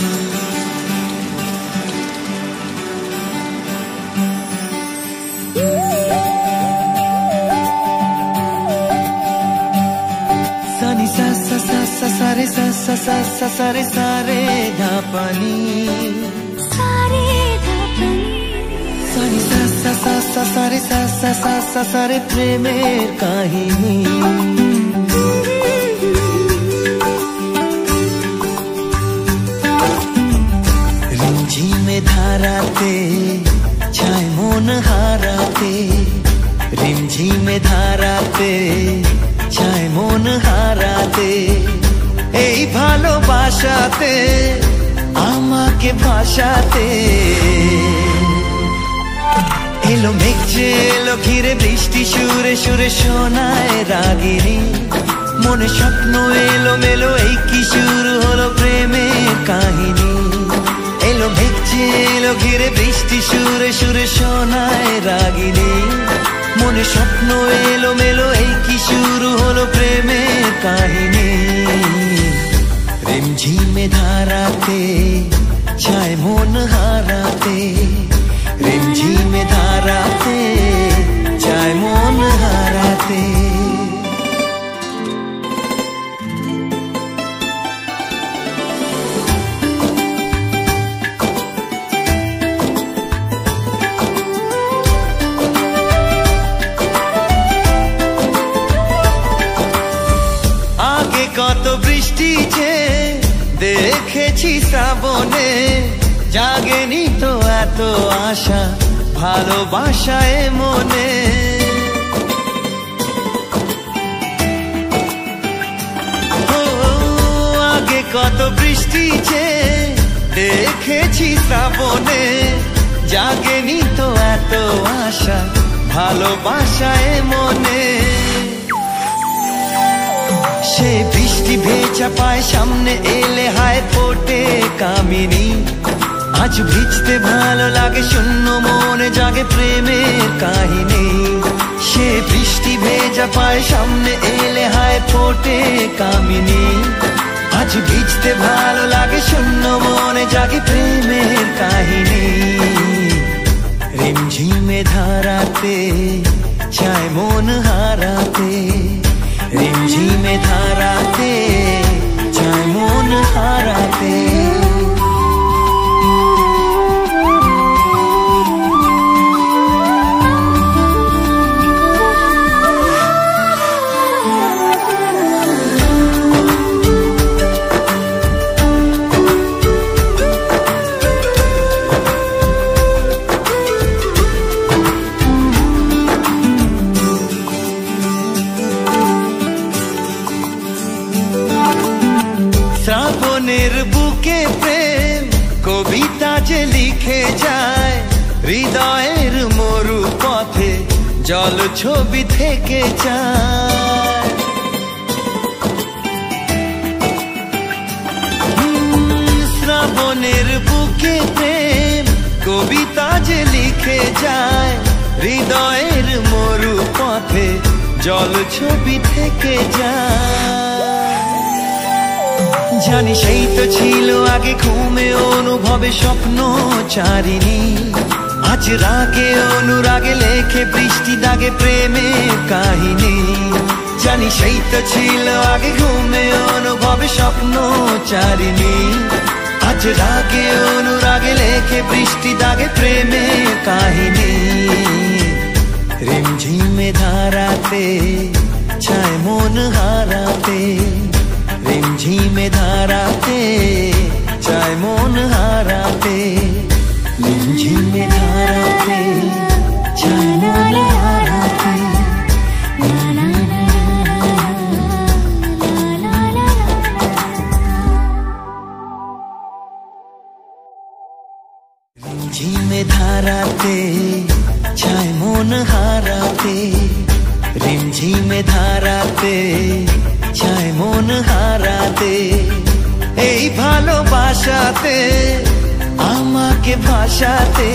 सारे सारे धापनी सारे सारे प्रेमेर काहिनी रिमझिमे धाराते छाय मन हाराते रिमझिमे धाराते छाय मन हाराते এই ভালোবাসাতে আমাকে ভাষাতে এলো মেঘ যে এলো ঘিরে বৃষ্টি সুরে সুরে শোনায় রাগিনী মনে স্বপ্ন এলো মেলো এই কি শুরু হলো প্রেমের কাহিনী এলো মেঘ যে এলো ঘিরে বৃষ্টি সুরে সুরে শোনায় রাগিনী মনে স্বপ্ন এলো মেলো এই কি শুরু হলো প্রেমের কাহিনী रिमझिमे धाराते छाय मन हाराते रिमझिमे धाराते छाय मन हाराते आगे कत बृष्टि छे দেখেছি শ্রাবণে জাগেনি তো এত আশা ভালোবাসায় মনে আগে কত বৃষ্টি যে দেখেছি শ্রাবণে জাগেনি তো এত আশা ভালোবাসায় মনে সে বৃষ্টি ভেজা পায় সামনে এলে হায় ফোটে কামিনী আজ ভিজতে ভালো লাগে শূন্য মনে জাগে প্রেমের কাহিনী সে বৃষ্টি ভেজা পায় সামনে এলে হায় ফোটে কামিনী আজ ভিজতে ভালো লাগে শূন্য মনে জাগে প্রেমের কাহিনী रिमझिमे धाराते छाय मन हाराते रिमझिमे धाराते छाय मन हाराते শ্রাবণের বুকে প্রেম কবিতা যে লিখে যায় হৃদয়ের মরু পথে জল ছবি থেকে যায় শ্রাবণের বুকে প্রেম কবিতা যে লিখে যায় হৃদয়ের মরু পথে জল ছবি থেকে যায় জানি সেই তো ছিল আগে ঘুমে অনুভবে স্বপ্ন চারিণী আজ রাগে অনুরাগে লেখে বৃষ্টি দাগে প্রেমের কাহিনী জানি সেই তো ছিল আগে ঘুমে অনুভবে স্বপ্ন চারিণী আজ রাগে অনুরাগে লেখে বৃষ্টি দাগে প্রেমের কাহিনী रिमझिमे धाराते छाय मन हाराते रिमझिमे धाराते छाय मन हाराते रिमझिमे धाराते छाय मन हाराते रिमझिमे धाराते छाय मन हाराते रिमझिमे धाराते छाय मन हाराते এই ভালোবাসাতে আমাকে ভাষাতে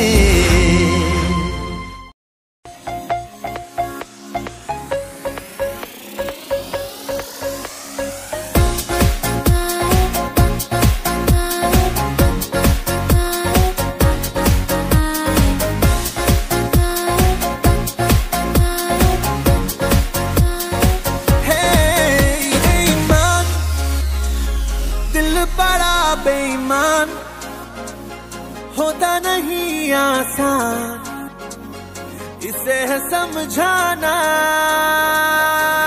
इंसान होता नहीं आसान, इसे है समझाना।